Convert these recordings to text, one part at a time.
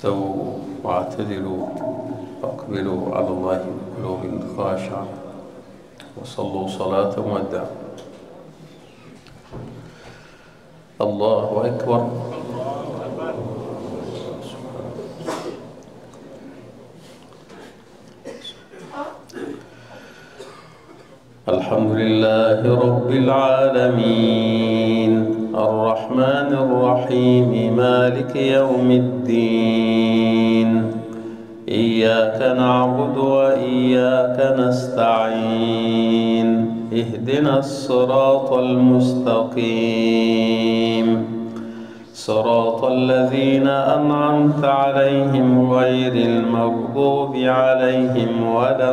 استووا واعتدلوا واقبلوا على الله بقلوب خاشعة وصلوا صلاة مودعة. الله أكبر. الحمد لله رب العالمين الرحمن الرحيم مالك يوم الدين إياك نعبد وإياك نستعين اهدنا الصراط المستقيم صراط الذين أنعمت عليهم غير المغضوب عليهم ولا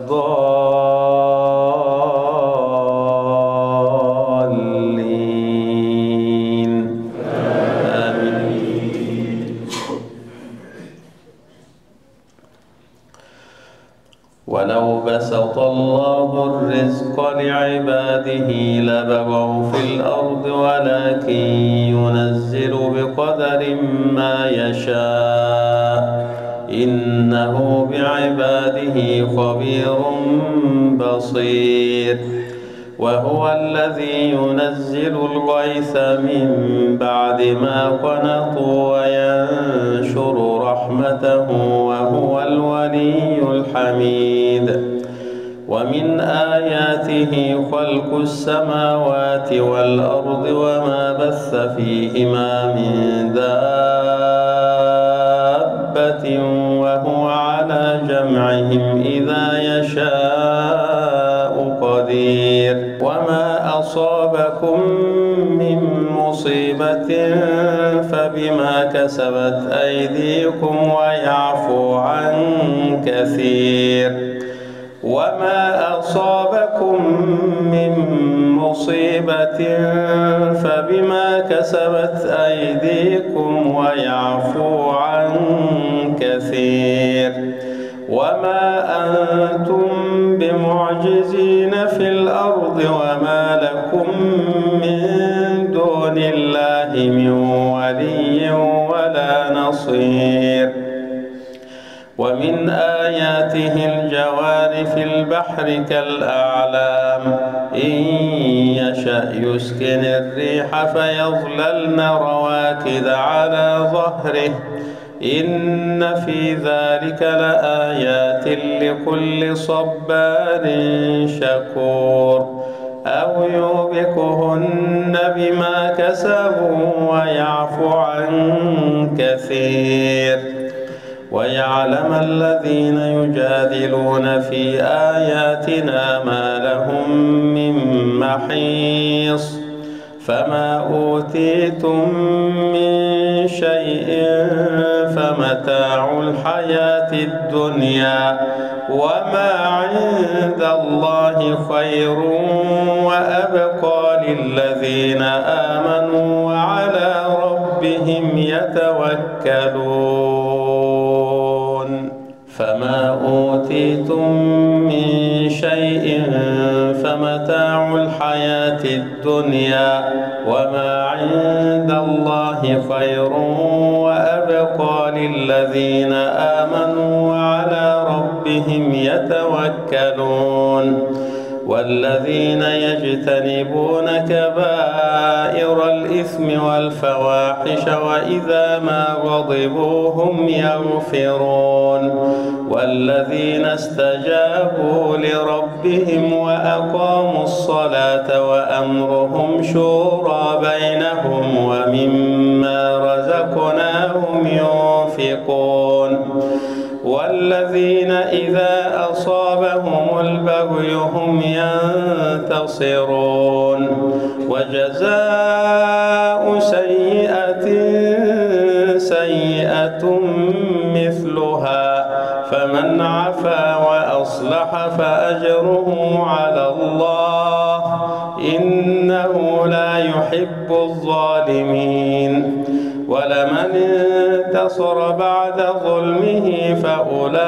الضالين آمين. ولو بسط الله الرزق لعباده لبغوا في الأرض ولكن ينزل بقدر ما يشاء إنه بعباده خبير بصير. وهو الذي ينزل الغيث من بعد ما قنطوا وينشر رحمته وهو الولي الحميد. ومن آياته خلق السماوات والأرض وما بث فيهما من دابة وهو على جمعهم إذا يشاء قدير. وما أصابكم من مصيبة فبما كسبت أيديكم ويعفو عن كثير. وما أصابكم من مصيبة فبما كسبت أيديكم ويعفو عن كثير. وما أنتم بمعجزين في الأرض وما لكم من دون الله من ولي ولا نصير. ومن آياته الجوار في البحر كالأعلام إن يشأ يسكن الريح فيظللن رواكد على ظهره إن في ذلك لآيات لكل صبار شكور. أو يوبقهن بما كسبوا ويعفو عن كثير. ويعلم الذين يجادلون في آياتنا ما لهم من محيص. فما أوتيتم من شيء فمتاع الحياة الدنيا وما عند الله خير وأبقى للذين آمنوا وعلى ربهم يتوكلون. فما أوتيتم من شيء فمتاع الحياة الدنيا وما عند الله خير وأبقى للذين آمنوا وعلى ربهم يتوكلون. والذين يجتنبون كبائر الإثم والفواحش وإذا ما غضبوا هم يغفرون. والذين استجابوا لربهم وأقاموا الصلاة وأمرهم شورى بينهم ومما رزقناهم ينفقون. والذين إذا أصابهم البغي هم ينتصرون. وجزاء سيئة سيئة مثلها فمن عفا وأصلح فأجره على الله إنه لا يحب الظالمين. ولمن انتصر بعد ظلمه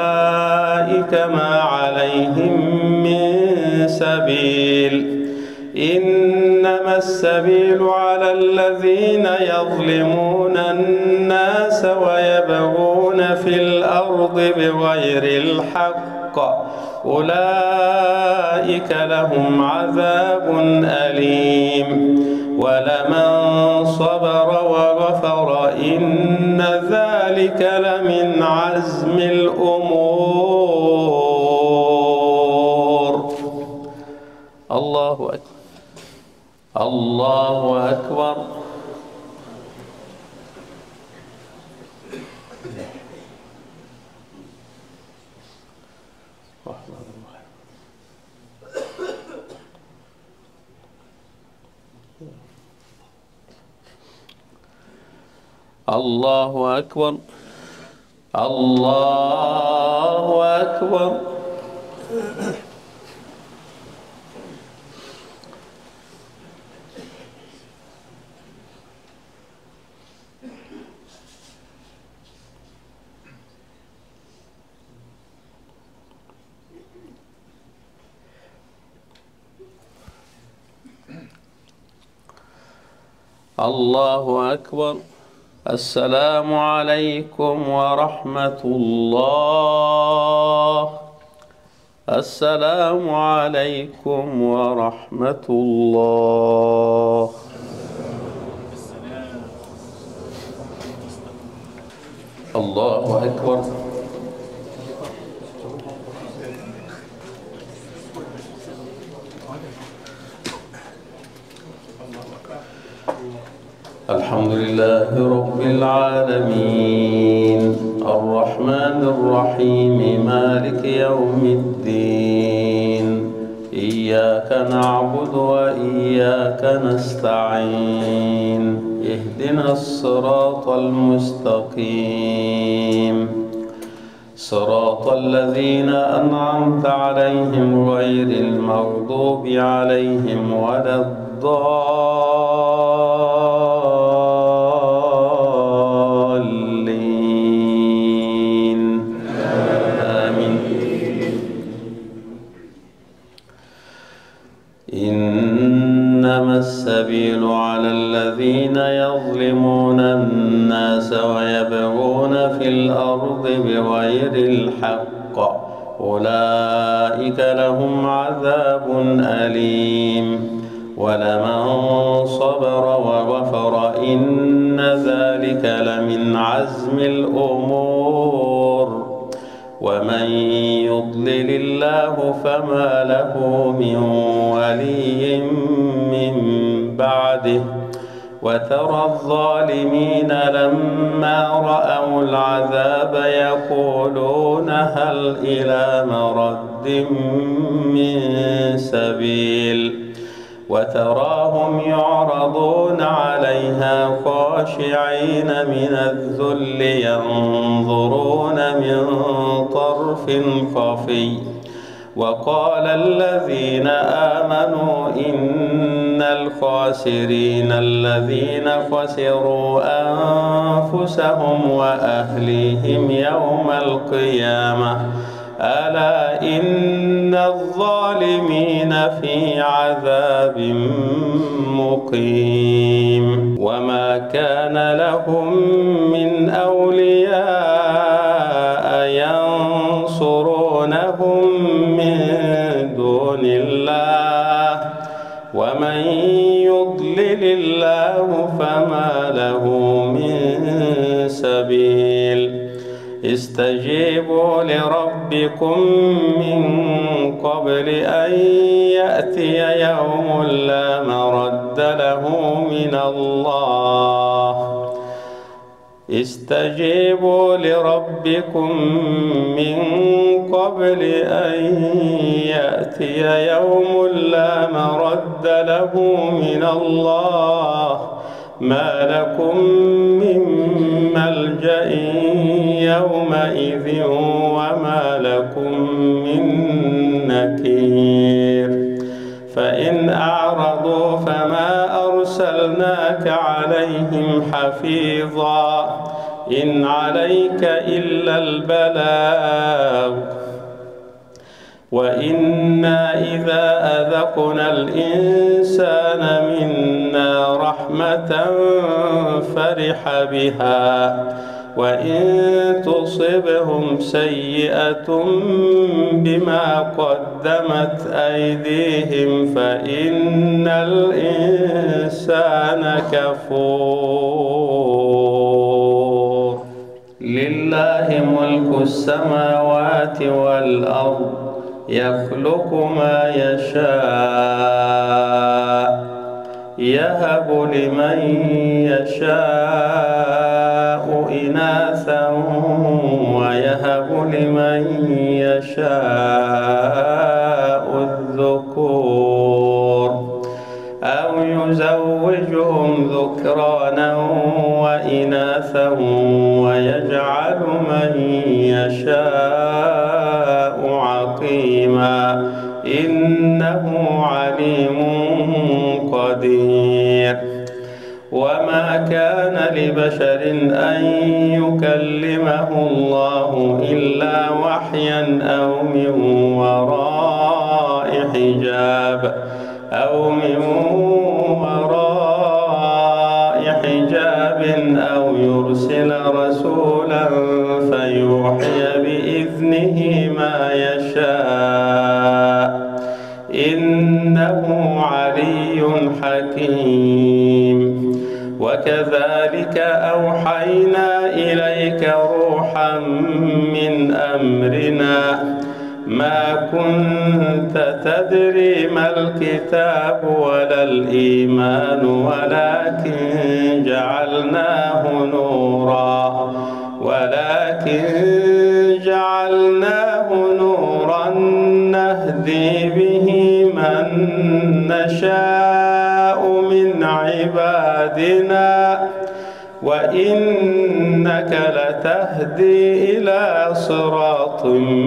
فأولئك ما عليهم من سبيل إنما السبيل على الذين يظلمون الناس ويبغون في الأرض بغير الحق أولئك لهم عذاب أليم ولمن صبر وغفر إن ذلك لمن عزم الأمور. الله أكبر الله أكبر. الله أكبر الله أكبر. الله أكبر. السلام عليكم ورحمة الله. السلام عليكم ورحمة الله. الله أكبر. الحمد لله رب العالمين الرحمن الرحيم مالك يوم الدين إياك نعبد وإياك نستعين اهدنا الصراط المستقيم صراط الذين أنعمت عليهم غير المغضوب عليهم ولا الضالين آمين. إنما السبيل على الذين يظلمون الناس ويبغون في الأرض بغير الحق أولئك لهم عذاب أليم ولمن صبر وغفر إن ذلك لمن عزم الأمور ومن يضلل الله فما له من ولي من بعده وترى الظالمين لما رأوا العذاب يقولون هل إلى مرد من سبيل وتراهم يعرضون عليها خاشعين من الذل ينظرون من طرف خفي وقال الذين آمنوا إن الخاسرين الذين خسروا أنفسهم وأهليهم يوم القيامة ألا إن الظالمين في عذاب مقيم وما كان لهم من أولياء ينصرونهم من دون الله ومن يضلل الله فما له من سبيل استجيبوا لربكم من قبل أن يأتي يوم لا مرد له من الله استجيبوا لربكم من قبل أن يأتي يوم لا مرد له من الله ما لكم من ملجأ يومئذ وما لكم من نكير فإن أعرضوا فما أرسلناك عليهم حفيظا إن عليك إلا البلاغ وإنا إذا أذقنا الإنسان منا رحمة فرح بها وإن تصبهم سيئة بما قدمت أيديهم فإن الإنسان كفور. لله ملك السماوات والأرض يخلق ما يشاء يهب لمن يشاء إناثا ويهب لمن يشاء الذكور أو يزوجهم ذكرانا وإناثا ويجعل من يشاء عقيما إنه عليم قدير. وما كان لبشر أن يكلمه الله إلا وحيا أو من وراء حجاب أو يرسل رسولا فيوحي بإذنه ما يشاء إنه علي حكيم. وكذلك أوحينا إليك روحا من أمرنا ما كنت تدري ما الكتاب ولا الإيمان ولكن جعلناه نورا نهدي به من نشاء من عبادنا وإنك لتهدي إلى صراط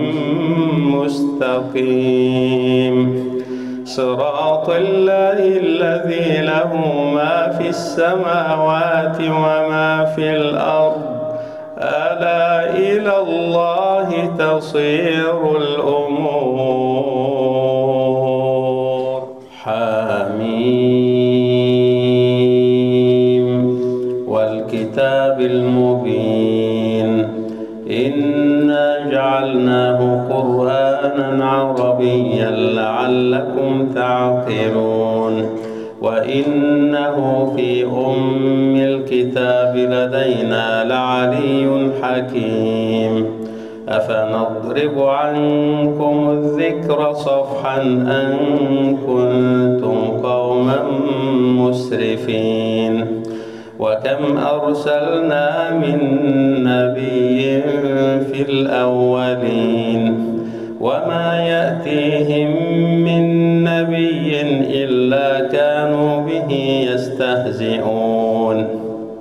مستقيم صراط الله الذي له ما في السماوات وما في الأرض ألا إلى الله تصير الأمور. حميم والكتاب المبين إنا جعلناه قرآنا عربيا لعلكم تعقلون وإنه في أم الكتاب لدينا لعلي حكيم. أفنضرب عنكم الذكر صفحا أن كنتم قوما مسرفين. وكم أرسلنا من نبي في الأولين وما يأتيهم من نبي إلا كانوا به يستهزئون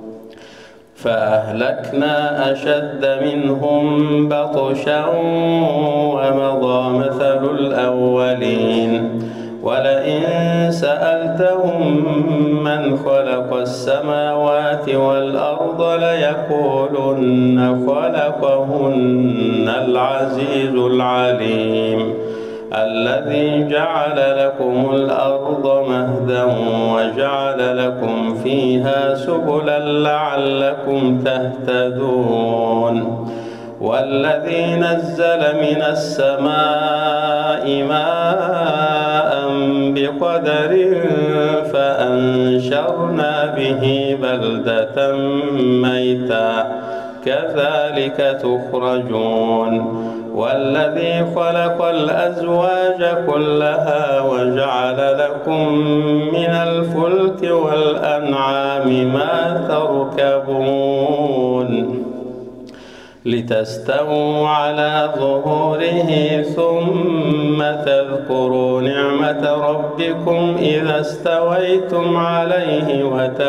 فأهلكنا أشد منهم بطشا ومضى مثل الأولين. ولئن سألتهم من خلق السماوات والأرض ليقولن خلقهن العزيز العليم الذي جعل لكم الأرض مهدا وجعل لكم فيها سبلا لعلكم تهتدون. والذي نزل من السماء ماء بقدر فأنشرنا به بلدة ميتا كذلك تخرجون. والذي خلق الأزواج كلها وجعل لكم من الفلك والأنعام ما تركبون لتستووا على ظهوره ثم تذكروا نعمة ربكم إذا استويتم عليه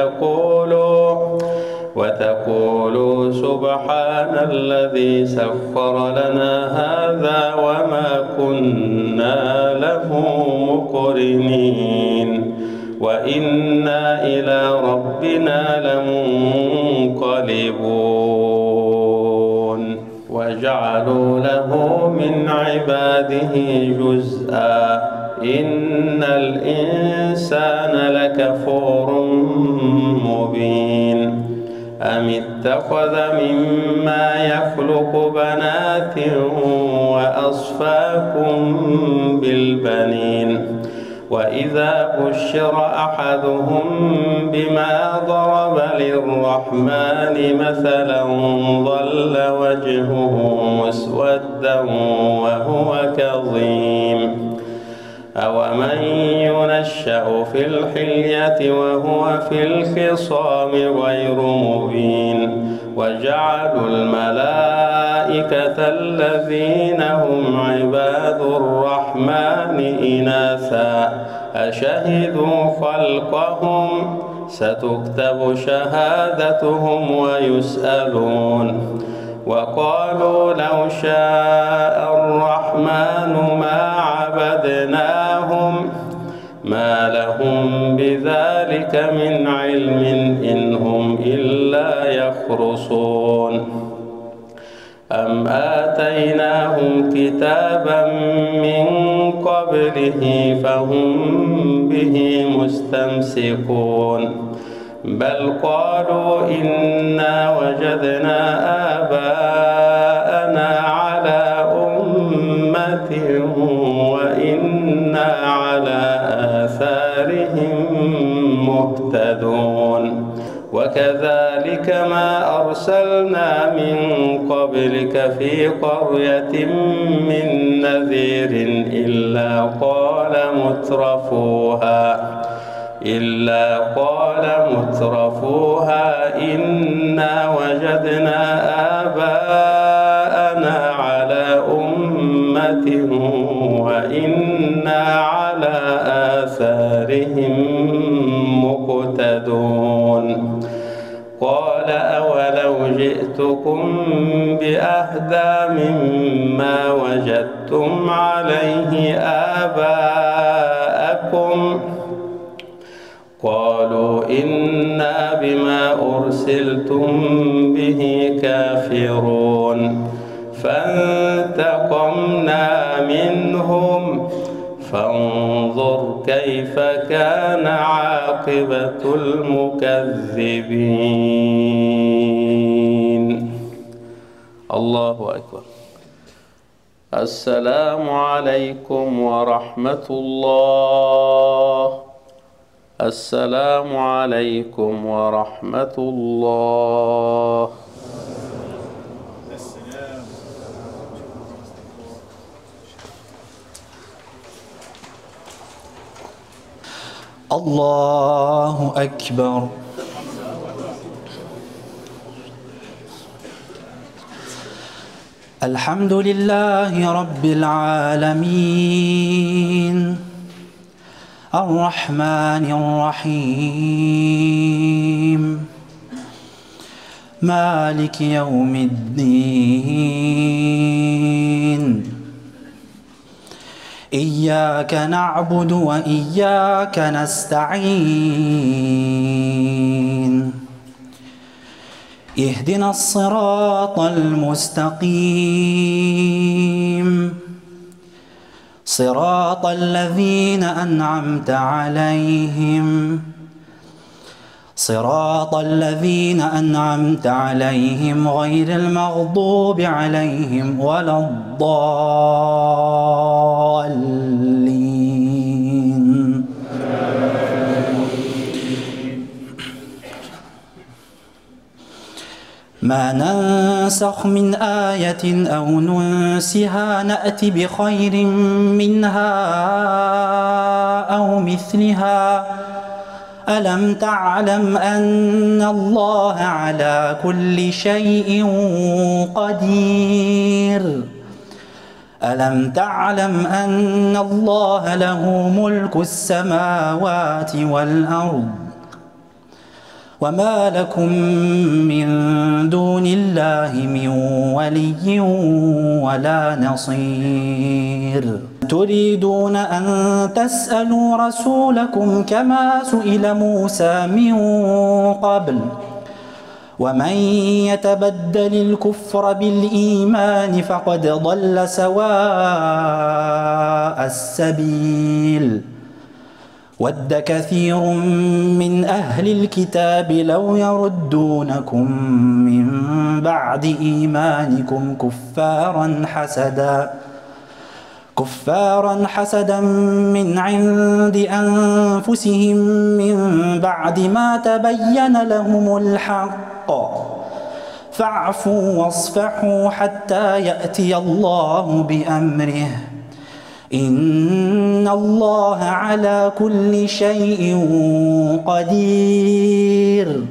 وتقولوا سبحان الذي سخر لنا هذا وما كنا له مقرنين وإنا إلى ربنا لمنقلبون. فجعلوا له من عباده جزءا إن الإنسان لكفور مبين أم اتخذ مما يخلق بنات وأصفاكم بالبنين وإذا بشر أحدهم بما ضرب للرحمن مثلا ظل وجهه مسودا وهو كظيم أومن ينشأ في الحلية وهو في الخصام غير مبين وجعلوا الملائكة الذين هم عباد الرحمن إناثا أشهدوا خلقهم ستكتب شهادتهم ويسألون وقالوا لو شاء الرحمن ما عبدناهم ما لهم بذلك من علم إن هم إلا يخرصون أم آتيناهم كتابا من قبله فهم به مستمسكون بل قالوا إنا وجدنا آباءنا على أمة وإنا على آثارهم مهتدون وكذلك ما أرسلنا من قبلك في قرية من نذير إلا قال مترفوها إنا وجدنا آباءنا على أمة وإنا على آثارهم مقتدون قال أولو جئتكم بأهدى مما وجدتم عليه آباءكم قالوا إنا بما أرسلتم به كافرون فانتقمنا منهم فانظر كيف كان عاقبة المكذبين. الله أكبر. السلام عليكم ورحمة الله. السلام عليكم ورحمة الله. الله أكبر. الحمد لله رب العالمين الرحمن الرحيم مالك يوم الدين إياك نعبد وإياك نستعين اهدنا الصراط المستقيم صراط الذين أنعمت عليهم غير المغضوب عليهم ولا الضالين. ما ننسخ من آية أو ننسها نأت بخير منها أو مثلها ألم تعلم أن الله على كل شيء قدير ألم تعلم أن الله له ملك السماوات والأرض وما لكم من دون الله من ولي ولا نصير تريدون أن تسألوا رسولكم كما سئل موسى من قبل ومن يتبدل الكفر بالإيمان فقد ضل سواء السبيل ود كثير من أهل الكتاب لو يردونكم من بعد إيمانكم كفارا حسدا من عند أنفسهم من بعد ما تبين لهم الحق فاعفوا واصفحوا حتى يأتي الله بأمره إن الله على كل شيء قدير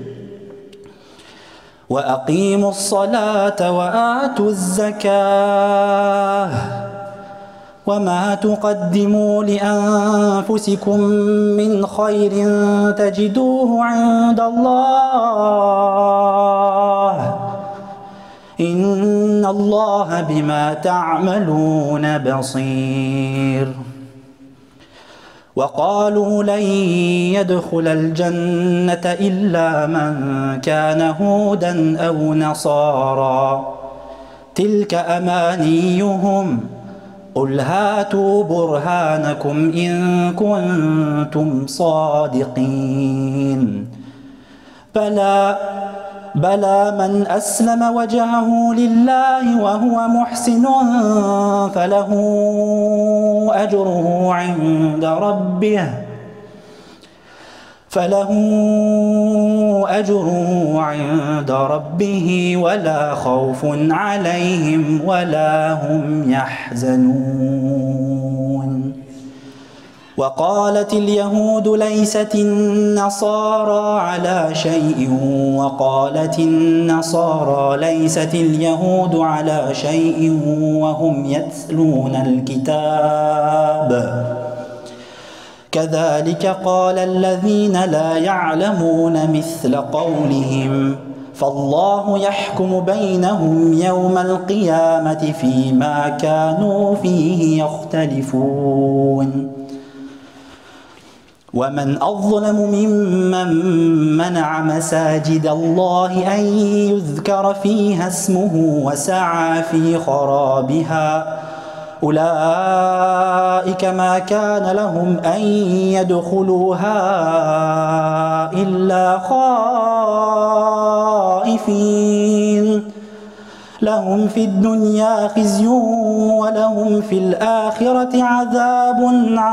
وأقيموا الصلاة وآتوا الزكاة وما تقدموا لأنفسكم من خير تجدوه عند الله إن الله بما تعملون بصير وقالوا لن يدخل الجنة إلا من كان هودا أو نصارى تلك أمانيهم قل هاتوا برهانكم إن كنتم صادقين بلى من أسلم وجهه لله وهو محسن فله أجره عند ربه ولا خوف عليهم ولا هم يحزنون وقالت اليهود ليست النصارى على شيء وقالت النصارى ليست اليهود على شيء وهم يتلون الكتاب كذلك قال الذين لا يعلمون مثل قولهم فالله يحكم بينهم يوم القيامة فيما كانوا فيه يختلفون ومن أظلم ممن منع مساجد الله أن يذكر فيها اسمه وسعى في خرابها أولئك ما كان لهم أن يدخلوها إلا خائفين لهم في الدنيا خزي ولهم في الآخرة عذاب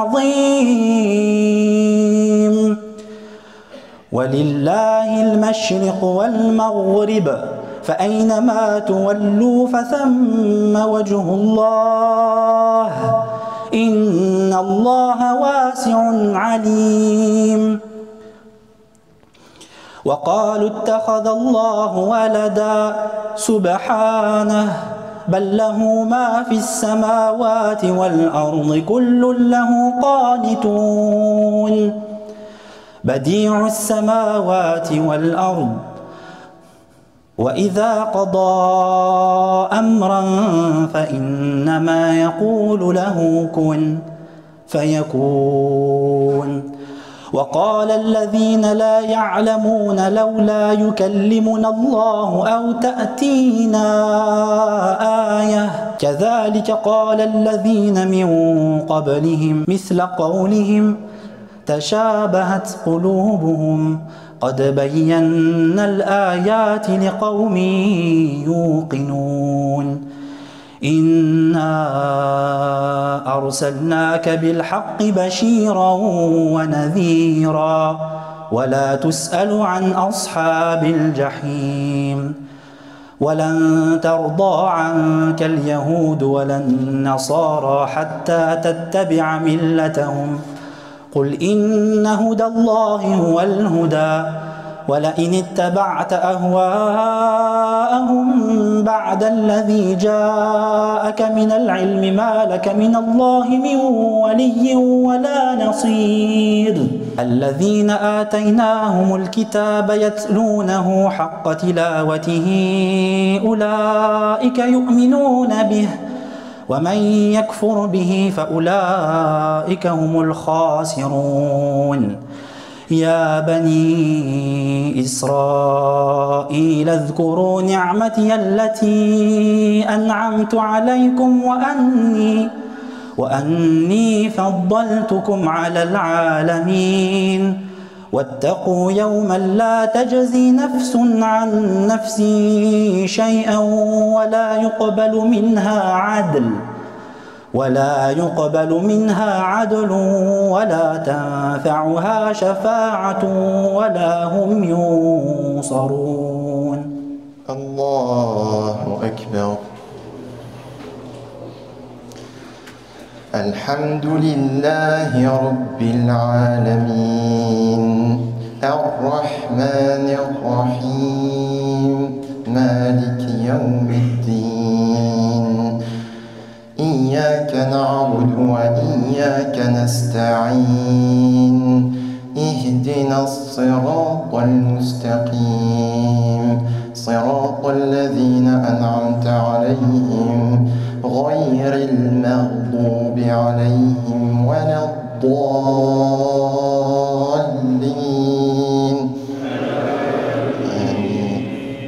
عظيم ولله المشرق والمغرب فأينما تولوا فثم وجه الله إن الله واسع عليم وقالوا اتخذ الله ولدا سبحانه بل له ما في السماوات والأرض كل له قانتون بديع السماوات والأرض وإذا قضى أمرا فإنما يقول له كن فيكون وقال الذين لا يعلمون لولا يكلمنا الله أو تأتينا آية كذلك قال الذين من قبلهم مثل قولهم تشابهت قلوبهم قد بينا الآيات لقوم يوقنون إنا أرسلناك بالحق بشيرا ونذيرا ولا تسأل عن أصحاب الجحيم ولن ترضى عنك اليهود ولا النصارى حتى تتبع ملتهم قل إن هدى الله هو الهدى ولئن اتبعت أهواءهم بعد الذي جاءك من العلم ما لك من الله من ولي ولا نصير الذين آتيناهم الكتاب يتلونه حق تلاوته أولئك يؤمنون به ومن يكفر به فأولئك هم الخاسرون يا بني إسرائيل اذكروا نعمتي التي أنعمت عليكم وأني فضلتكم على العالمين واتقوا يوما لا تجزي نفس عن نفس شيئا ولا يقبل منها عدل ولا تنفعها شفاعة ولا هم ينصرون. الله أكبر. الحمد لله رب العالمين الرحمن الرحيم مالك يوم الدين إياك نعبد وإياك نستعين اهدنا الصراط المستقيم صراط الذين أنعمت عليهم غير المغضوب عليهم ولا الضالين آمين.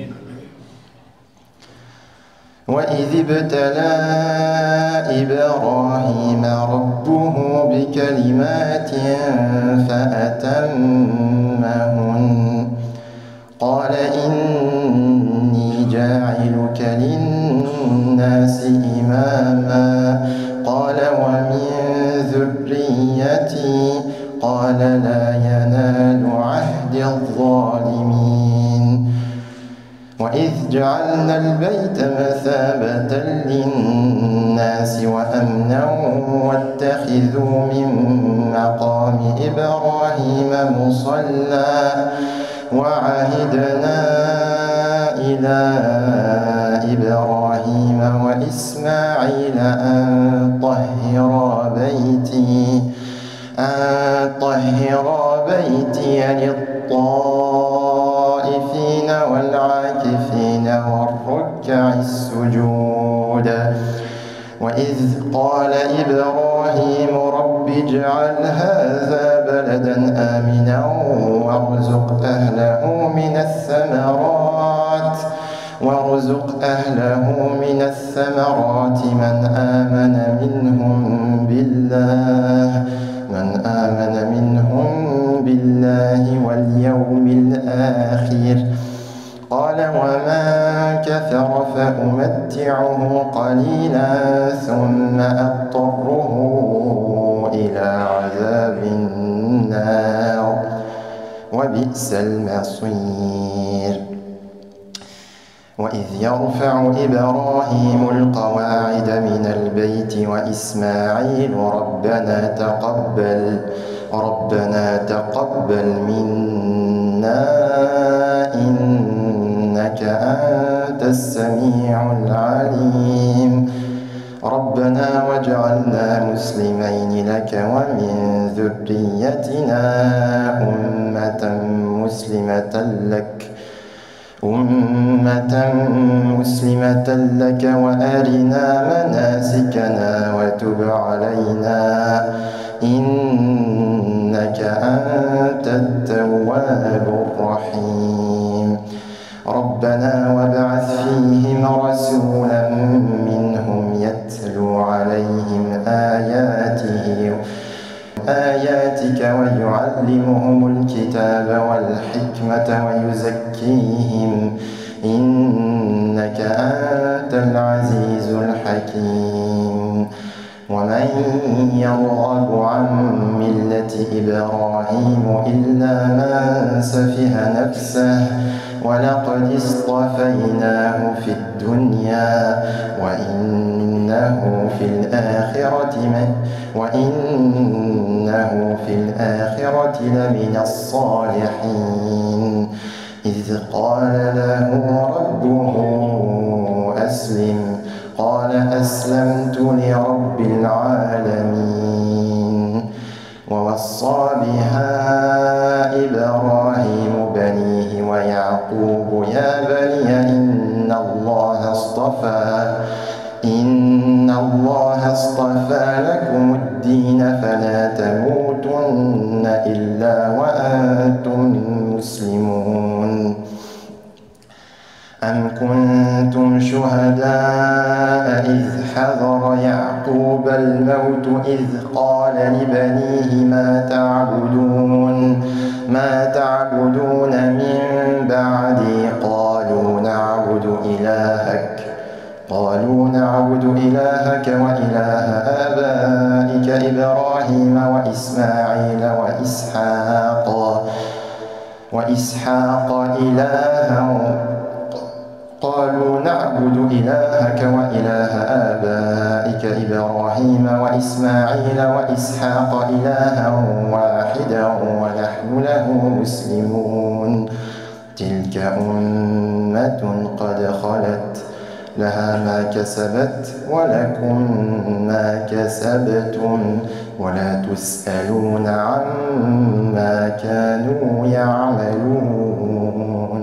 وإذ ابتلى إبراهيم ربه بكلمات فأتمهن قال إني جاعلك للناس إماما قال ومن ذريتي قال لا ينال عهد الظالمين. وإذ جعلنا البيت مثابة للناس وأمنا واتخذوا من مقام إبراهيم مصلى وعهدنا إلى إبراهيم وإسماعيل أن طهرا بيتي للطائفين والعاكفين والركع السجود. وإذ قال إبراهيم رب اجعل هذا بلدا آمنا وارزق أهله من الثمرات من آمن منهم بالله واليوم الآخر قال ومن كفر فأمتعه قليلا ثم أضطره إلى عذاب النار وبئس المصير. وإذ يرفع إبراهيم القواعد من البيت وإسماعيل ربنا تقبل منا إنك أنت السميع العليم ربنا واجعلنا مسلمين لك ومن ذريتنا أمة مسلمة لك وأرنا مناسكنا وتب علينا إنك أنت التواب الرحيم. ربنا وابعث فيهم رسولا منهم يتلو عليهم آياتك ويعلمهم الكتاب والحكمة ويزكيهم إنك أنت العزيز الحكيم. ومن يرغب عن ملة إبراهيم إلا من سفه نفسه ولقد اصطفيناه في الدنيا وإنه في الآخرة لمن الصالحين. إذ قال له ربه أسلم قال أسلمت لرب العالمين. ووصى بها إبراهيم بنيه ويعقوب يا بني إن الله اصطفى لكم الدين فلا تموتن إلا وأنتم مسلمون أم كنتم شهداء إذ حضر يعقوب الموت إذ قال لبنيه ما تعبدون من بعدي قالوا نعبد إلهك وإله آبائك إبراهيم وإسحاق إلها قالوا نعبد إلهك وإله آبائك إبراهيم وإسماعيل وإسحاق إلها واحدا ونحن له مسلمون تلك أمة قد خلت لها ما كسبت ولكم ما كسبتم ولا تسألون عما كانوا يعملون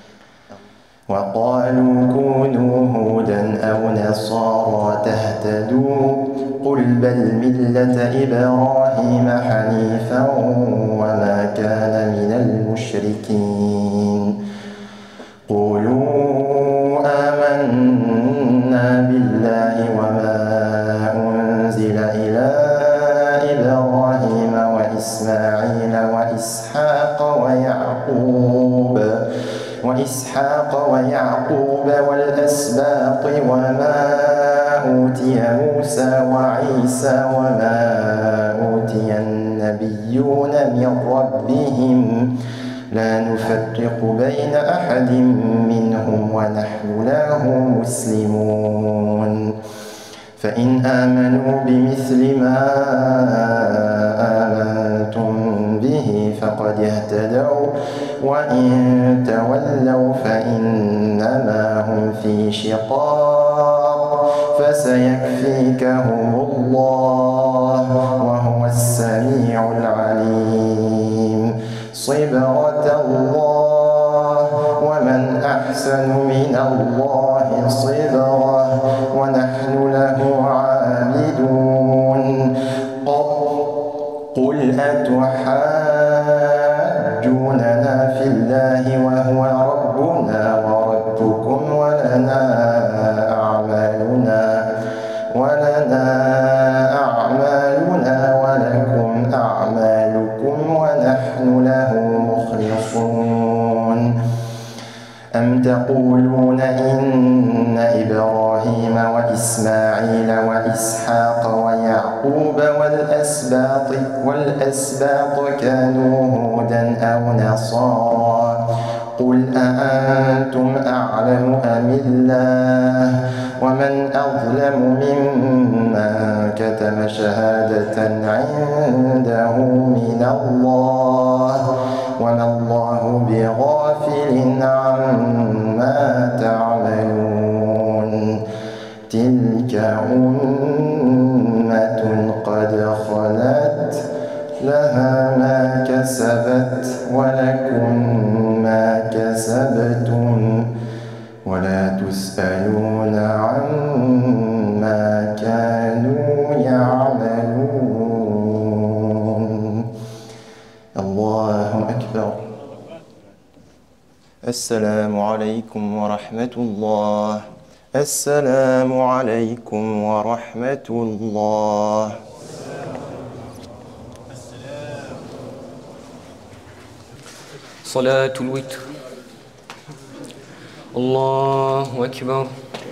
وقالوا كونوا هودا أو نصارى تهتدوا قل بل ملة إبراهيم حنيفا وما كان من المشركين قولوا آمنا بالله وما أنزل إلى إبراهيم وإسماعيل وإسحاق ويعقوب والأسباط وما أوتي موسى وعيسى وما أوتي النبيون من ربهم لا نفرق بين أحد منهم ونحن له مسلمون فإن آمنوا بمثل ما آمنتم به فقد اهتدوا وإن تولوا فإنما هم في شقاق فسيكفيكهم الله وهو السميع العليم صبغة الله ومن أحسن من الله صبغة ونحن له عابدون قل أتحاجوننا في الله وهو ربنا وربكم ولنا أعمالنا ولكم أعمالكم ونحن له مخلصون أم تقولون إن إبراهيم وإسماعيل وإسحاق ويعقوب والأسباط كانوا هودا أو نصارى قل أأنتم أعلم أم الله ومن أظلم ممن كتم شهادة عنده من الله وما الله بغافل عما تعملون تلك أمة قد خلت لها ما كسبت ولكم ما كسبتم ولا تسألون عما كانوا يعملون الله أكبر السلام عليكم ورحمة الله السلام عليكم ورحمة الله صلاة الوتر الله أكبر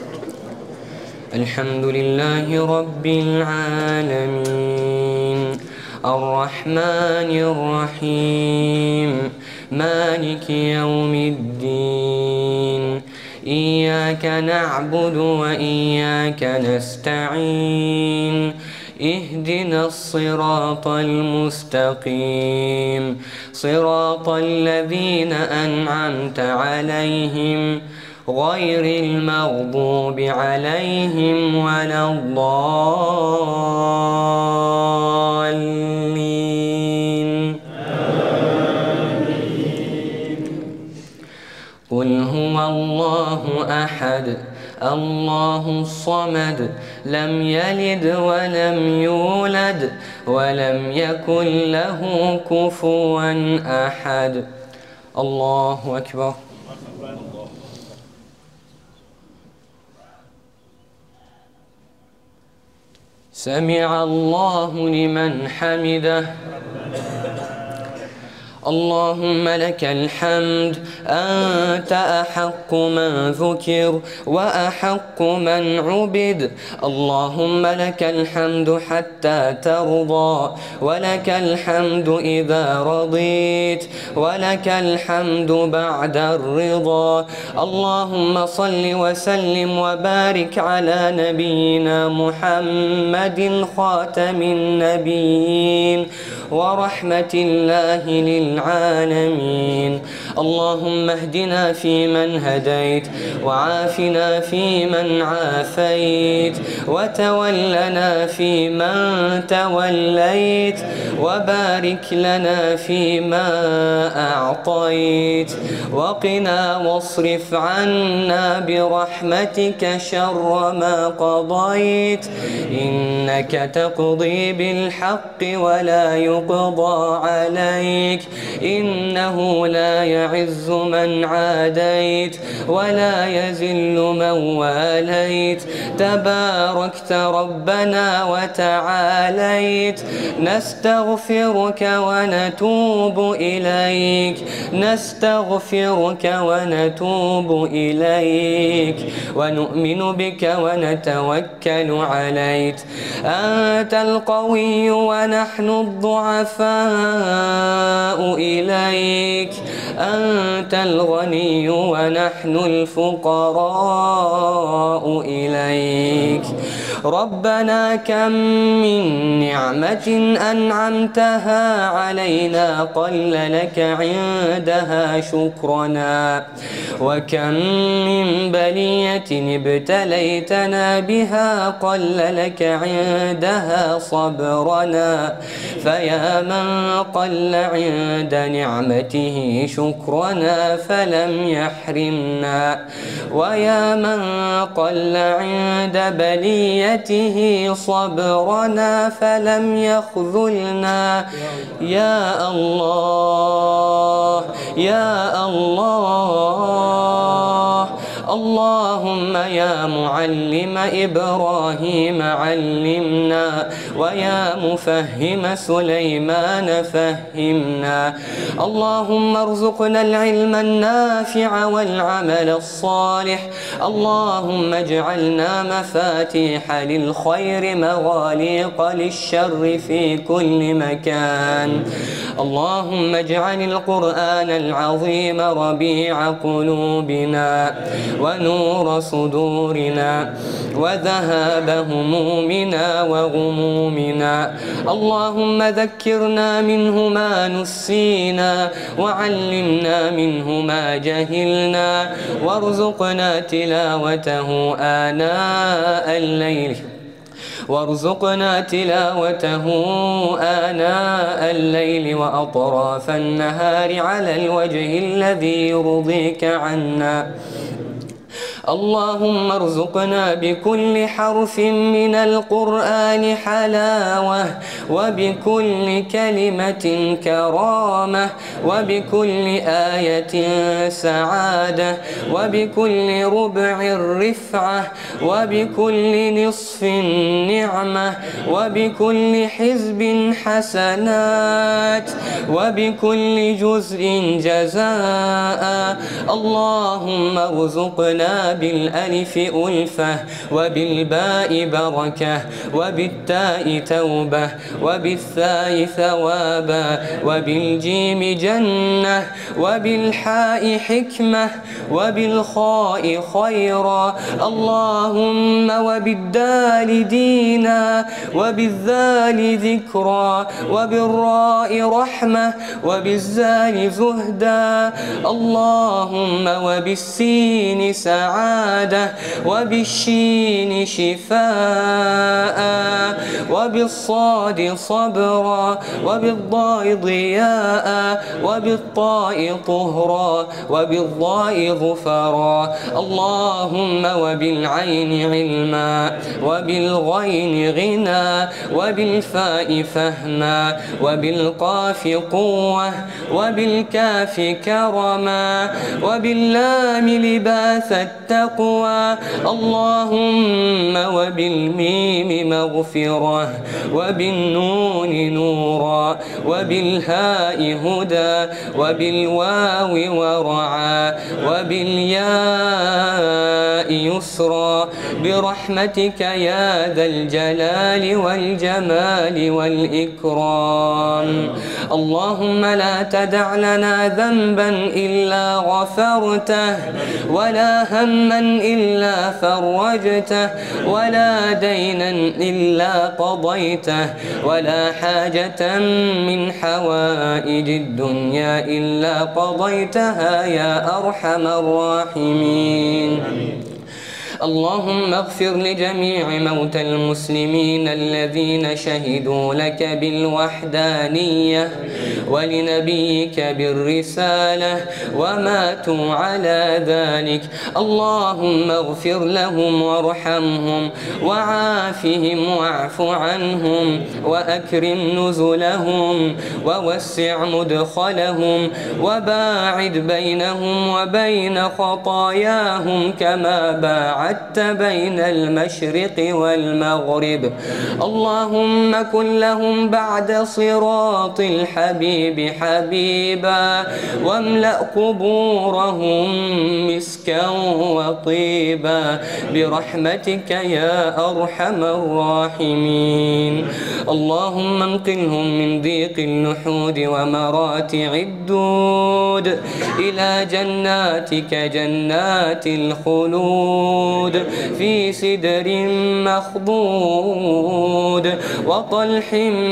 الحمد لله رب العالمين الرحمن الرحيم مالك يوم الدين إياك نعبد وإياك نستعين اهدنا الصراط المستقيم صراط الذين أنعمت عليهم غير المغضوب عليهم ولا الضالين قل هو الله أحد الله الصمد لم يلد ولم يولد ولم يكن له كفوا أحد. الله أكبر. سمع الله لمن حمده. اللهم لك الحمد، أنت أحق من ذكر وأحق من عبد. اللهم لك الحمد حتى ترضى، ولك الحمد إذا رضيت، ولك الحمد بعد الرضا. اللهم صل وسلم وبارك على نبينا محمد خاتم النبيين ورحمة الله للعالمين. اللهم اهدنا فيمن هديت، وعافنا فيمن عافيت، وتولنا فيمن توليت، وبارك لنا فيما أعطيت، وقنا واصرف عنا برحمتك شر ما قضيت. إنك تقضي بالحق ولا يقضى عليك، إنه لا يعز من عاديت ولا يذل من واليت. تباركت ربنا وتعاليت. نستغفرك ونتوب إليك، نستغفرك ونتوب إليك، ونؤمن بك ونتوكل عليك. أنت القوي ونحن الضعفاء إليك، أنت الغني ونحن الفقراء إليك. ربنا كم من نعمة أنعمتها علينا قل لك عندها شكرنا، وكم من بلية ابتليتنا بها قل لك عندها صبرنا. فيا من قل عند نعمته شكرنا فلم يحرمنا، ويا من قل عند بليته صبرنا فلم يخذلنا. يا الله يا الله. اللهم يا معلم إبراهيم علمنا، ويا مفهم سليمان فهمنا. اللهم ارزقنا العلم النافع والعمل الصالح. اللهم اجعلنا مفاتيح للخير مغاليق للشر في كل مكان. اللهم اجعل القرآن العظيم ربيع قلوبنا ونور صدورنا وذهاب همومنا وغمومنا. اللهم ذكرنا منه ما نسينا، وعلمنا منه ما جهلنا، وارزقنا تلاوته آناء الليل وأطراف النهار على الوجه الذي يرضيك عنا. اللهم ارزقنا بكل حرف من القرآن حلاوة، وبكل كلمة كرامة، وبكل آية سعادة، وبكل ربع رفعة، وبكل نصف نعمة، وبكل حزب حسنات، وبكل جزء جزاء. اللهم ارزقنا بالألف ألفة، وبالباء بركة، وبالتاء توبة، وبالثاء ثوابا، وبالجيم جنة، وبالحاء حكمة، وبالخاء خيرا. اللهم وبالدال دينا، وبالذال ذكرا، وبالراء رحمة، وبالزال زهدا. اللهم وبالسين سعادة، سعادة، وبالشين شفاء، وبالصاد صبرا، وبالضاء ضياء، وبالطاء طهرا، وبالضاء ظفرا. اللهم وبالعين علما، وبالغين غنى، وبالفاء فهما، وبالقاف قوة، وبالكاف كرما، وباللام لباس التقوى. اللهم وبالميم مغفرة، وبالنون نورا، وبالهاء هدى، وبالواو ورعا، وبالياء يسرا، برحمتك يا ذا الجلال والجمال والإكرام. اللهم لا تدع لنا ذنبا إلا غفرته، ولا هما إلا فرجته، ولا دينا إلا قضيته، ولا حاجة من حوائج الدنيا إلا قضيتها يا أرحم الراحمين. اللهم اغفر لجميع موتى المسلمين الذين شهدوا لك بالوحدانية ولنبيك بالرسالة وماتوا على ذلك. اللهم اغفر لهم وارحمهم وعافهم واعف عنهم وأكرم نزلهم ووسع مدخلهم وباعد بينهم وبين خطاياهم كما باعدت بين المشرق والمغرب. اللهم كن لهم بعد صراط الحبيب حبيبا، واملأ قبورهم مسكا وطيبا برحمتك يا أرحم الراحمين. اللهم انقلهم من ضيق اللحود ومراتع الدود إلى جناتك جنات الخلود في سدر مخضود وطلح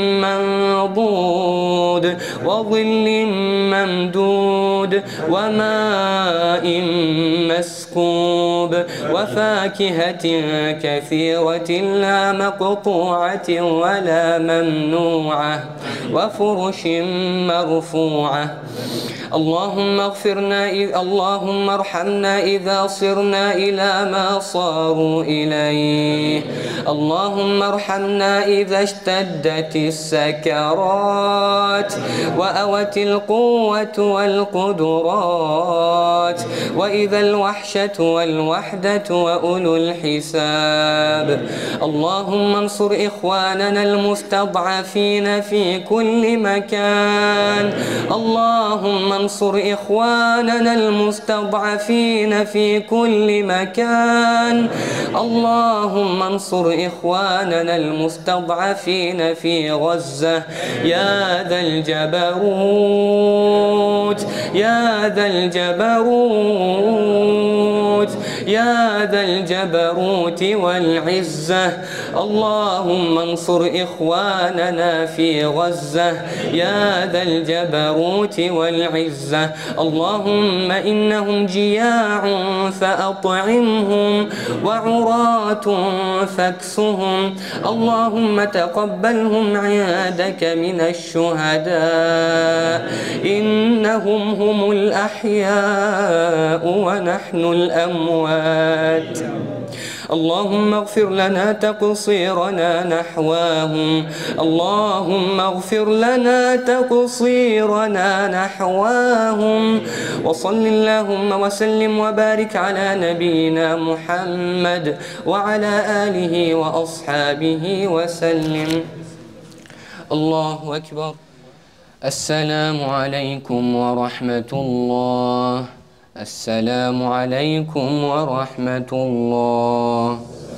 منضود وظل ممدود وماء مسكوب وفاكهة كثيرة لا مقطوعة ولا ممنوعة وفرش مرفوعة. اللهم ارحمنا إذا صرنا إلى ما صاروا إليه. اللهم ارحمنا إذا اشتدت السكرات وأوت القوة والقدرات وإذا الوحشة والوحدة وأولو الحساب. اللهم انصر إخواننا المستضعفين في كل مكان. اللهم انصر إخواننا المستضعفين في كل مكان. اللهم انصر إخواننا المستضعفين في غزة يا ذا الجبروت يا ذا الجبروت يا ذا الجبروت والعزة. اللهم انصر إخواننا في غزة يا ذا الجبروت والعزة. اللهم إنهم جياع فأطعمهم وعراة فاكسهم. اللهم تقبلهم عندك من الشهداء إنهم هم الأحياء ونحن الأموات. اللهم اغفر لنا تقصيرنا نحواهم. اللهم اغفر لنا تقصيرنا نحواهم. وصل اللهم وسلم وبارك على نبينا محمد وعلى آله وأصحابه وسلم. الله أكبر. السلام عليكم ورحمة الله. السلام عليكم ورحمة الله.